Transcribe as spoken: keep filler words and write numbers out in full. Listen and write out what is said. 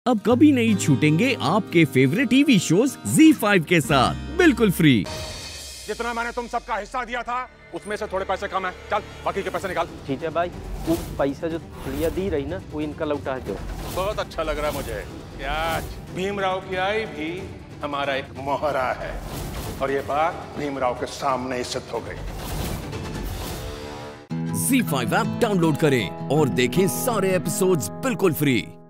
अब कभी नहीं छूटेंगे आपके favourite TV shows Zee five के साथ बिल्कुल फ्री। जितना मैंने तुम सबका हिस्सा दिया था उसमें से थोड़े पैसे कम है, चल बाकी के पैसे निकाल। ठीक है भाई, वो पैसा जो प्रिया दी रही ना वो इनका लौटा दो। बहुत अच्छा लग रहा है मुझे कि आज भीमराव की आई भी हमारा एक मोहरा है और ये बात भीमराव के सामने ही सिद्ध हो गई। ज़ी फाइव ऐप डाउनलोड करें और देखें सारे एपिसोड्स बिल्कुल फ्री।